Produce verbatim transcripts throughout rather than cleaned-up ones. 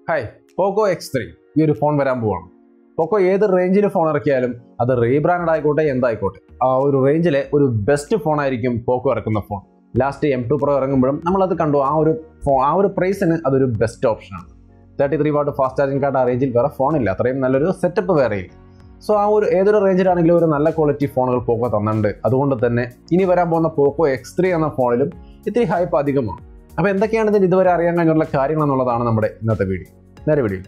Hi Poco X three ഈ ഒരു phone വരാൻ പോവാണ്. പോക്കോ ഏത് റേഞ്ചിൽ ഫോൺ ഇറക്കിയാലും അത് റീബ്രാൻഡ് ആയിക്കോട്ടെ എന്തായിക്കോട്ടെ ആ ഒരു റേഞ്ചിലെ ഒരു ബെസ്റ്റ് ഫോൺ ആയിരിക്കും പോക്കോ ഇറക്കുന്ന phone. Last M two pro ഇറങ്ങുമ്പോഴും നമ്മളത് കണ്ടു. ആ ഒരു ഫോ ആ ഒരു പ്രൈസിന് അതൊരു ബെസ്റ്റ് ഓപ്ഷനാണ്. Thirty three watt fast charging card ആ റേഞ്ചിൽ വേറെ ഫോണില്ല, അത്രയും നല്ലൊരു സെറ്റപ്പ് വേറെയില്ല. സോ ആ ഒരു ഏതൊരു റേഞ്ചിലാണെങ്കിലും ഒരു നല്ല ക്വാളിറ്റി ഫോണുകൾ പോക്കോ തന്നിട്ടുണ്ട്. അതുകൊണ്ട് തന്നെ ഇനി വരാൻ പോകുന്ന പോക്കോ എക്സ് ത്രീ എന്ന ഫോണിലും ഇത്തിരി ഹൈപ്പ് അധികമാണ്. അപ്പോൾ എന്തൊക്കെയാണ് ഇതിന് ഇതുവരെ അറിയാൻ കഴിഞ്ഞുള്ള കാര്യങ്ങൾ എന്നുള്ളതാണ് നമ്മുടെ ഇന്നത്തെ വീഡിയോ. നേരെ വീഡിയോ.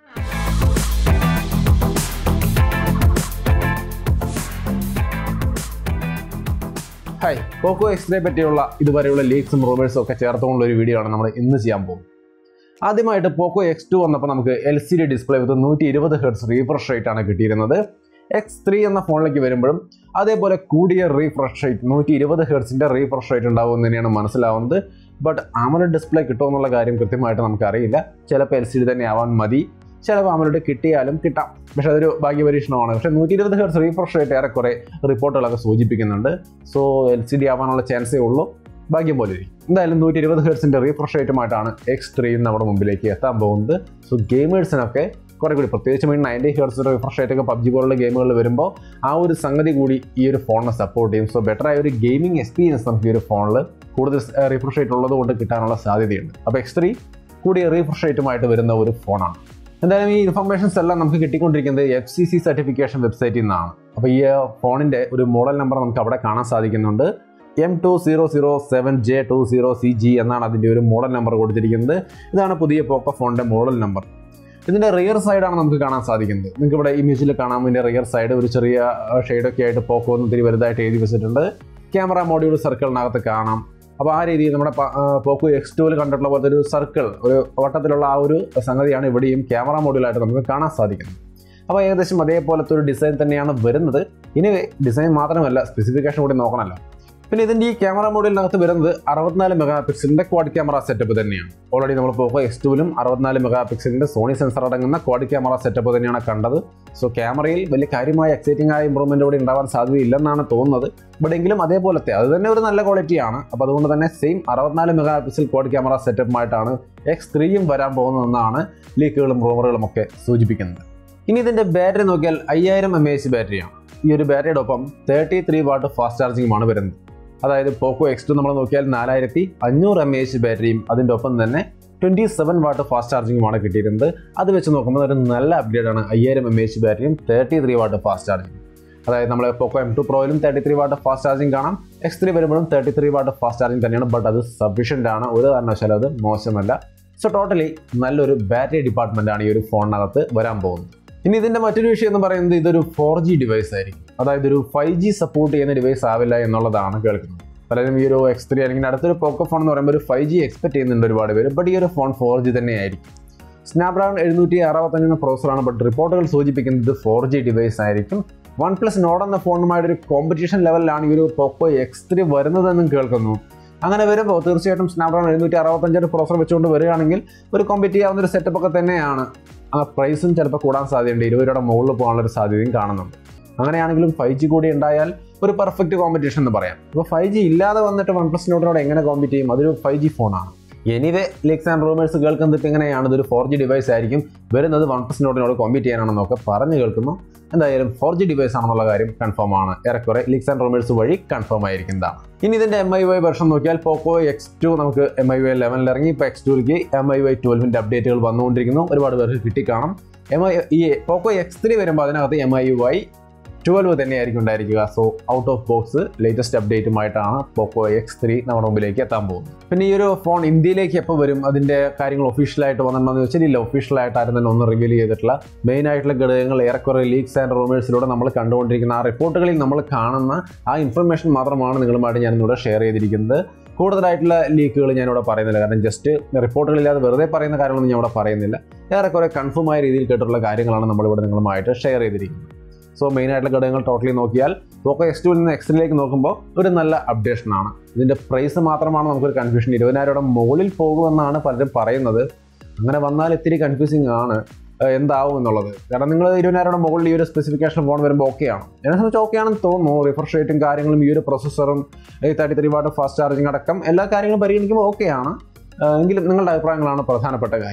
ഹായ്, പോക്കോ എക്സ് ത്രീയെ പറ്റിയുള്ള ഇതുവരെയുള്ള ലീക്സും റൂമേഴ്സും ഒക്കെ ചേർത്തുകൊണ്ടുള്ള ഒരു വീഡിയോ ആണ് നമ്മൾ ഇന്ന് ചെയ്യാൻ പോകുന്നത്. ആദ്യമായിട്ട് പോക്കോ എക്സ് ടു വന്നപ്പോൾ നമുക്ക് L C D display with നൂറ്റി ഇരുപത് ഹെർട്സ് റീഫ്രഷ് റേറ്റ് ആണ് കിട്ടിയിരുന്നത്. എക്സ് ത്രീ എന്ന ഫോണിലേക്ക് വരുമ്പോഴും അതേപോലെ കൂടിയ റീഫ്രഷ് റേറ്റ് നൂറ്റി ഇരുപത് ഹെർട്സിൻ്റെ റീഫ്രഷ് റേറ്റ് ഉണ്ടാവുമെന്ന് തന്നെയാണ് മനസ്സിലാവുന്നത്. ബട്ട് AMOLED ഡിസ്പ്ലേ കിട്ടുമോ എന്നുള്ള കാര്യം കൃത്യമായിട്ട് നമുക്കറിയില്ല. ചിലപ്പോൾ എൽ സി ഡി തന്നെ ആവാൻ മതി, ചിലപ്പോൾ AMOLED കിട്ടിയാലും കിട്ടാം. പക്ഷെ അതൊരു ഭാഗ്യപരീക്ഷണമാണ്. പക്ഷേ നൂറ്റി ഇരുപത് ഹെർട്സ് റീഫ്രഷ് റേറ്റ് ഏറെക്കുറെ റിപ്പോർട്ടുകളൊക്കെ സൂചിപ്പിക്കുന്നുണ്ട്. സോ എൽ സി ഡി ആവാനുള്ള ചാൻസേ ഉള്ളൂ, ഭാഗ്യം പോലെ ഇരിക്കും. എന്തായാലും നൂറ്റി ഇരുപത് ഹെർട്സിൻ്റെ റീഫ്രഷ് റേറ്റുമായിട്ടാണ് എക്സ് ത്രീ നമ്മുടെ മുമ്പിലേക്ക് എത്താൻ പോകുന്നത്. സോ ഗെയിമേഴ്സിനൊക്കെ കുറേ കൂടി, പ്രത്യേകിച്ച് mean ninety hertz refresh rate ഒക്കെ പബ്ജി പോലുള്ള ഗെയിമുകളിൽ വരുമ്പോൾ ആ ഒരു സംഗതി കൂടി ഈ ഒരു ഫോണിനെ സപ്പോർട്ട് ചെയ്യും. സോ ബെറ്റർ ആയ ഒരു ഗെയിമിംഗ് എക്സ്പീരിയൻസ് നമുക്ക് ഈ ഒരു ഫോണിൽ കൂടുതൽ റീഫ്രഷ് റേറ്റ് ഉള്ളത് കൊണ്ട് കിട്ടാനുള്ള സാധ്യതയുണ്ട്. അപ്പോൾ എക്സ് ത്രീ കൂടിയ റീഫ്രഷ് റേറ്റുമായിട്ട് വരുന്ന ഒരു ഫോണാണ്. എന്തായാലും ഈ ഇൻഫർമേഷൻസ് എല്ലാം നമുക്ക് കിട്ടിക്കൊണ്ടിരിക്കുന്നത് എഫ് സി സി സർട്ടിഫിക്കേഷൻ വെബ്സൈറ്റിൽ നിന്നാണ്. അപ്പോൾ ഈ ഫോണിൻ്റെ ഒരു മോഡൽ നമ്പർ നമുക്ക് അവിടെ കാണാൻ സാധിക്കുന്നുണ്ട്. M two zero zero seven J two zero C G എന്നാണ് അതിൻ്റെ ഒരു മോഡൽ നമ്പർ കൊടുത്തിരിക്കുന്നത്. ഇതാണ് പുതിയ പോക്കോ ഫോണിൻ്റെ മോഡൽ നമ്പർ. ഇതിൻ്റെ റിയർ സൈഡാണ് നമുക്ക് കാണാൻ സാധിക്കുന്നത്. നിങ്ങൾക്ക് ഇവിടെ ഇമേജിൽ കാണാം. ഇതിൻ്റെ റിയർ സൈഡ് ഒരു ചെറിയ ഷെയ്ഡൊക്കെ ആയിട്ട് പോക്കോ എന്ന് ഒത്തിരി വലുതായിട്ട് എഴുതി വെച്ചിട്ടുണ്ട്. ക്യാമറ മോഡ്യൂൾ സർക്കിളിനകത്ത് കാണാം. അപ്പോൾ ആ രീതിയിൽ നമ്മുടെ പോക്കോ എക്സ് ടുവിൽ കണ്ടിട്ടുള്ള പോലത്തെ ഒരു സർക്കിൾ, ഒരു വട്ടത്തിലുള്ള ആ ഒരു സംഗതിയാണ് ഇവിടെയും ക്യാമറ മോഡ്യൂളായിട്ട് നമുക്ക് കാണാൻ സാധിക്കുന്നത്. അപ്പോൾ ഏകദേശം അതേപോലത്തെ ഒരു ഡിസൈൻ തന്നെയാണ് വരുന്നത്. ഇനി ഡിസൈൻ മാത്രമല്ല, സ്പെസിഫിക്കേഷൻ കൂടി നോക്കണമല്ലോ. പിന്നെ ഇതിൻ്റെ ഈ ക്യാമറ മോഡലിനകത്ത് വരുന്നത് അറുപത്തിനാല് മെഗാ പിക്സലിൻ്റെ ക്വാഡ് ക്യാമറ സെറ്റപ്പ് തന്നെയാണ്. ഓൾറെഡി നമ്മൾ പോക്കോ എക്സ് ടുവിലും അറുപത്തിനാല് മെഗാ പിക്സലിൻ്റെ സോണി സെൻസർ അടങ്ങുന്ന ക്വാഡ് ക്യാമറ സെറ്റപ്പ് തന്നെയാണ് കണ്ടത്. സോ ക്യാമറയിൽ വലിയ കാര്യമായ എക്സൈറ്റിംഗ് ആയ ഇമ്പ്രൂവ്മെൻ്റ് കൂടി ഉണ്ടാവാൻ സാധ്യതയില്ലെന്നാണ് തോന്നുന്നത്. ഇവിടെ എങ്കിലും അതേപോലത്തെ അത് തന്നെ ഒരു നല്ല ക്വാളിറ്റിയാണ്. അപ്പോൾ അതുകൊണ്ട് തന്നെ സെയിം അറുപത്തിനാല് മെഗാ പിക്സൽ ക്വാഡ് ക്യാമറ സെറ്റപ്പുമായിട്ടാണ് എക്സ് ത്രീയും വരാൻ പോകുന്നതെന്നാണ് ലീക്കുകളും റൂമറുകളും ഒക്കെ സൂചിപ്പിക്കുന്നത്. ഇനി ഇതിൻ്റെ ബാറ്ററി നോക്കിയാൽ അയ്യായിരം എം എ എച്ച് ബാറ്ററിയാണ്. ഈ ഒരു ബാറ്ററിയുടെ ഒപ്പം തേർട്ടി ത്രീ വാട്ട് ഫാസ്റ്റ് ചാർജിങ്ങുമാണ് വരുന്നത്. അതായത് പോക്കോ എക്സ് ടു നമ്മൾ നോക്കിയാൽ നാലായിരത്തി അഞ്ഞൂറ് എം എ എച്ച് ബാറ്ററിയും അതിൻ്റെ ഒപ്പം തന്നെ ട്വൻറ്റി സെവൻ വാട്ട് ഫാസ്റ്റ് ചാർജിങ്ങുമാണ് കിട്ടിയിരുന്നത്. അത് വെച്ച് നോക്കുമ്പോൾ ഒരു നല്ല അപ്ഗ്രേഡാണ്. അയ്യായിരം എം എ എച്ച് ബാറ്ററിയും thirty three watt fast charging. അതായത് നമ്മൾ പോക്കോ എം ടു പ്രോയിലും thirty three watt fast charging കാണാം. എക്സ് ത്രീ വരുമ്പോഴും thirty three watt fast charging തന്നെയാണ്. ബട്ട് അത് സഫീഷ്യൻ്റ് ആണ്, ഒരു കാരണവശാലും അത് മോശമല്ല. സോ ടോട്ടലി നല്ലൊരു ബാറ്ററി ഡിപ്പാർട്ട്മെൻറ്റാണ് ഈ ഒരു ഫോണിനകത്ത് വരാൻ പോകുന്നത്. ഇനി ഇതിൻ്റെ മറ്റൊരു വിഷയം എന്ന് പറയുന്നത് ഇതൊരു ഫോർ ജി ഡിവൈസ് ആയിരിക്കും. അതായത് ഒരു ഫൈവ് ജി സപ്പോർട്ട് ചെയ്യുന്ന ഡിവൈസ് ആവില്ല എന്നുള്ളതാണ് കേൾക്കുന്നത്. പലരും ഈ ഒരു എക്സ് ത്രീ അല്ലെങ്കിൽ അടുത്തൊരു പോക്കോ ഫോൺ എന്ന് പറയുമ്പോൾ ഒരു ഫൈവ് ജി എക്സ്പെക്ട് ചെയ്യുന്നുണ്ട് ഒരുപാട് പേര്. ബട്ട് ഈ ഒരു ഫോൺ ഫോർ ജി തന്നെയായിരിക്കും. സ്നാപ്ഡ്രാഗൺ എഴുന്നൂറ്റി അറുപത്തഞ്ച് എന്ന പ്രോസറാണ്. ബട്ട് റിപ്പോർട്ടുകൾ സൂചിപ്പിക്കുന്നത് ഫോർ ജി ഡിവൈസ് ആയിരിക്കും. വൺ പ്ലസ് നോഡ് എന്ന ഫോണുമായിട്ടൊരു കോമ്പറ്റീഷൻ ലെവലിലാണ് ഈ ഒരു പോക്കോ എക്സ് ത്രീ വരുന്നതെന്നും കേൾക്കുന്നു. അങ്ങനെ വരുമ്പോൾ തീർച്ചയായിട്ടും സ്നാപ്ഡ്രാഗൺ എഴുന്നൂറ്റി അറുപത്തഞ്ചൊരു പ്രോസർ വെച്ചുകൊണ്ട് വരികയാണെങ്കിൽ ഒരു കോമ്പറ്റ് ചെയ്യാവുന്ന ഒരു സെറ്റപ്പ് ഒക്കെ തന്നെയാണ്. ആ പ്രൈസും ചിലപ്പോൾ കൂടാൻ സാധ്യതയുണ്ട്. ഇരുപത് രൂപയുടെ മുകളിൽ പോകാനുള്ളൊരു സാധ്യതയും കാണുന്നുണ്ട്. അങ്ങനെയാണെങ്കിലും ഫൈവ് ജി കൂടി ഉണ്ടായാൽ ഒരു പെർഫെക്റ്റ് കോമ്പറ്റീഷൻ എന്ന് പറയാം. ഇപ്പോൾ ഫൈവ് ജി ഇല്ലാതെ വന്നിട്ട് വൺ പ്ലസ് നോട്ടിനോട് എങ്ങനെ കോമ്പറ്റ് ചെയ്യും? അതൊരു ഫൈവ് ജി ഫോണാണ്. എനിവേ ലീക്സ് ആൻഡ് റൂമേഴ്സ് കേൾക്കുന്നത് ഇപ്പോൾ എങ്ങനെയാണ്, ഇതൊരു ഫോർ ജി ഡിവൈസ് ആയിരിക്കും വരുന്നത്, വൺ പ്ലസ് നോട്ടിനോട് കോമ്പറ്റ് ചെയ്യാനാണെന്നൊക്കെ പറഞ്ഞു കേൾക്കുന്നു. എന്തായാലും ഫോർ ജി ഡിവൈസ് ആണെന്നുള്ള കാര്യം കൺഫേം ആണ്. ഏറെക്കുറെ ലീക്സ് ആൻഡ് റൂമേഴ്സ് വഴി കൺഫേം ആയിരിക്കുന്നതാണ്. ഇനി ഇതിൻ്റെ എം ഐ വൈ വെർഷൻ നോക്കിയാൽ പോക്കോ എക്സ് ടു നമുക്ക് എം ഐ വൈ ലെവനിൽ ഇറങ്ങി. ഇപ്പോൾ എക്സ് ടുവിലേക്ക് എം ഐ വൈ ട്വൽവിൻ്റെ അപ്ഡേറ്റുകൾ വന്നുകൊണ്ടിരിക്കുന്നു. ഒരുപാട് പേർക്ക് കിട്ടിക്കാണും. എം ഐ ഈ പോക്കോ എക്സ് ത്രീ വരുമ്പോൾ അതിനകത്ത് എം ഐ വൈ ട്വൽവ് തന്നെയായിരിക്കും ഉണ്ടായിരിക്കുക. So out of box latest അപ്ഡേറ്റുമായിട്ടാണ് പോക്കോ എക്സ് ത്രീ നമ്മുടെ മുമ്പിലേക്ക് എത്താൻ പോകുന്നത്. പിന്നെ ഈ ഒരു ഫോൺ ഇന്ത്യയിലേക്ക് എപ്പോൾ വരും, അതിൻ്റെ കാര്യങ്ങൾ ഒഫീഷ്യലായിട്ട് വന്നിട്ടുണ്ടെന്ന് വെച്ചാൽ ഇല്ല. ഒഫീഷ്യലായിട്ട് ആരും തന്നെ ഒന്നും റിവീൽ ചെയ്തിട്ടുള്ള മെയിൻ ആയിട്ടുള്ള ഘടകങ്ങൾ ഏറെക്കുറെ ലീക്സ് ആൻഡ് റൂമേഴ്സിലൂടെ നമ്മൾ കണ്ടുകൊണ്ടിരിക്കുന്ന ആ റിപ്പോർട്ടുകളിൽ നമ്മൾ കാണുന്ന ആ ഇൻഫർമേഷൻ മാത്രമാണ് നിങ്ങളുമായിട്ട് ഞാനിവിടെ ഷെയർ ചെയ്തിരിക്കുന്നത്. കൂടുതലായിട്ടുള്ള ലീക്കുകൾ ഞാനിവിടെ പറയുന്നില്ല. കാരണം ജസ്റ്റ് റിപ്പോർട്ടുകളില്ലാതെ വെറുതെ പറയുന്ന കാര്യങ്ങളൊന്നും ഞാൻ ഇവിടെ പറയുന്നില്ല. ഏറെക്കുറെ കൺഫേം ആയ രീതിയിൽ കേട്ടിട്ടുള്ള കാര്യങ്ങളാണ് നമ്മളിവിടെ നിങ്ങളുമായിട്ട് ഷെയർ ചെയ്തിരിക്കുന്നത്. സോ മെയിൻ ആയിട്ടുള്ള ഘടകങ്ങൾ ടോട്ടലി നോക്കിയാൽ പോക്കോ എക്സ് ടുവിൽ നിന്ന് എക്സ് ത്രീയിലേക്ക് നോക്കുമ്പോൾ ഒരു നല്ല അപ്ഡേഷനാണ്. ഇതിൻ്റെ പ്രൈസ് മാത്രമാണ് നമുക്കൊരു കൺഫ്യൂഷൻ. ഇരുപതിനായിരം രൂപയുടെ മുകളിൽ പോകുമെന്നാണ് പലരും പറയുന്നത്. അങ്ങനെ വന്നാൽ ഇത്തിരി കൺഫ്യൂസിങ് ആണ് എന്താവും എന്നുള്ളത്. കാരണം നിങ്ങൾ ഇരുപതിനായിരം രൂപയുടെ മുകളിൽ ഈ ഒരു സ്പെസിഫിക്കേഷൻ ഫോൺ വരുമ്പോൾ ഓക്കെയാണ്. എന്നെ സംബന്ധിച്ച് ഓക്കെ ആണെന്ന് തോന്നുന്നു. റിഫ്രഷ് റേറ്റും കാര്യങ്ങളും ഈ ഒരു പ്രൊസസ്സറും thirty three watt fast charging അടക്കം എല്ലാ കാര്യങ്ങളും പരിഗണിക്കുമ്പോൾ ഓക്കെയാണ്. എങ്കിലും നിങ്ങളുടെ അഭിപ്രായങ്ങളാണ് പ്രധാനപ്പെട്ട കാര്യം.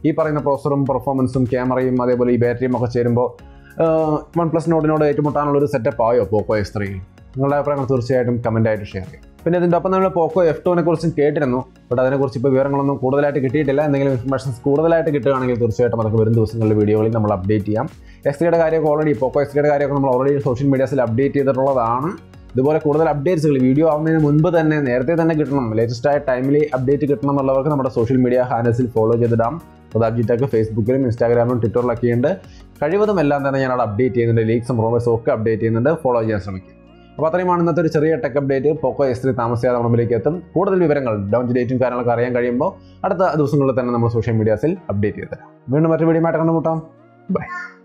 ഈ പറയുന്ന പ്രോസറും പെർഫോമൻസും ക്യാമറയും അതേപോലെ ഈ ബാറ്ററിയും ഒക്കെ ചേരുമ്പോൾ വൺ പ്ലസ് നോട്ടിനോട് ഏറ്റുമുട്ടാനുള്ള ഒരു സെറ്റപ്പ് ആയോ പോക്കോ എക്സ് ത്രീ? നിങ്ങളുടെ അഭിപ്രായങ്ങൾ തീർച്ചയായിട്ടും കമൻറ്റായിട്ട് ഷെയർ ചെയ്യും. പിന്നെ ഇതിൻ്റെ ഒപ്പം നമ്മൾ പോക്കോ എഫ് ടുവിനെ കുറിച്ചും കേട്ടിരുന്നു. ബട്ട് അതിനെക്കുറിച്ച് ഇപ്പോൾ വിവരങ്ങളൊന്നും കൂടുതലായിട്ട് കിട്ടിയിട്ടില്ല. എന്തെങ്കിലും ഇൻഫർമേഷൻസ് കൂടുതലായിട്ട് കിട്ടുകയാണെങ്കിൽ തീർച്ചയായിട്ടും അതൊക്കെ വരും ദിവസങ്ങളിലെ വീഡിയോകളിൽ നമ്മൾ അപ്ഡേറ്റ് ചെയ്യാം. എക്സ് ത്രീയുടെ കാര്യമൊക്കെ ഓൾറെഡി പോക്കോ എക്സ് ത്രീയുടെ കാര്യമൊക്കെ നമ്മൾ ഓൾറെഡി സോഷ്യൽ മീഡിയാസിൽ അപ്ഡേറ്റ് ചെയ്തിട്ടുള്ളതാണ്. ഇതുപോലെ കൂടുതൽ അപ്ഡേറ്റ്സുകൾ വീഡിയോ ആവുന്നതിന് മുൻപ് തന്നെ നേരത്തെ തന്നെ കിട്ടണം, ലേറ്റസ്റ്റ് ആയ ടൈമിൽ അപ്ഡേറ്റ് കിട്ടണം എന്നുള്ളവർക്ക് നമ്മുടെ സോഷ്യൽ മീഡിയ ഹാൻഡിൽസിൽ ഫോളോ ചെയ്തിടാം. പ്രതാപ് ജിറ്റൊക്കെ ഫേസ്ബുക്കിലും ഇൻസ്റ്റാഗ്രാമിലും ട്വിറ്ററിലൊക്കെ ഉണ്ട്. കഴിവതും എല്ലാം തന്നെ ഞാൻ അവിടെ അപ്ഡേറ്റ് ചെയ്യുന്നുണ്ട്. ലീക്സും റൂമേഴ്സും ഒക്കെ അപ്ഡേറ്റ് ചെയ്യുന്നുണ്ട്. ഫോളോ ചെയ്യാൻ ശ്രമിക്കും. അപ്പോൾ അത്രയുമാണ് ഇന്നത്തെ ഒരു ചെറിയ ടെക് അപ്ഡേറ്റ്. പോക്കോ എക്സ് ത്രീ താമസിയാതെ നമ്മുടെ മുമ്പിലേക്ക് എത്തും. കൂടുതൽ വിവരങ്ങൾ ലോഞ്ച് ഡേറ്റും കാര്യങ്ങളൊക്കെ അറിയാൻ കഴിയുമ്പോൾ അടുത്ത ദിവസങ്ങളിൽ തന്നെ നമ്മൾ സോഷ്യൽ മീഡിയാസിൽ അപ്ഡേറ്റ് ചെയ്ത് തരാം. വീണ്ടും മറ്റൊരു വീഡിയോ ആയിട്ട് കണ്ടുമുട്ടാം. ബൈ.